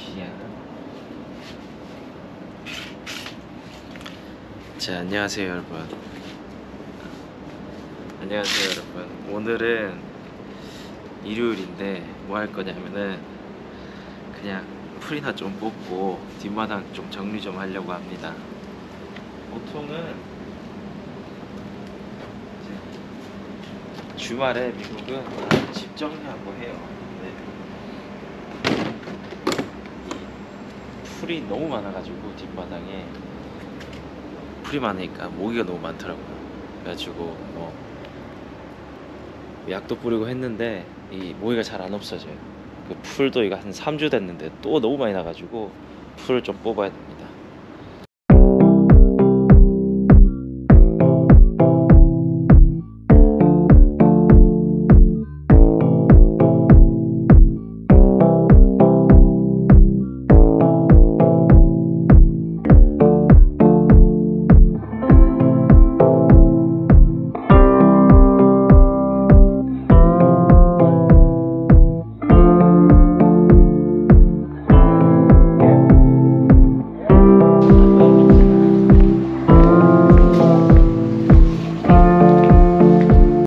시야. 자, 안녕하세요 여러분. 안녕하세요 여러분. 오늘은 일요일인데 뭐 할 거냐면은 그냥 풀이나 좀 뽑고 뒷마당 좀 정리 좀 하려고 합니다. 보통은 이제 주말에 미국은 다 집 정리하고 해요. 근데 풀이 너무 많아가지고 뒷마당에 풀이 많으니까 모기가 너무 많더라고요. 그래가지고 뭐 약도 뿌리고 했는데 이 모기가 잘 안 없어져요. 그 풀도 이거 한 3주 됐는데 또 너무 많이 나가지고 풀을 좀 뽑아야 됩니다.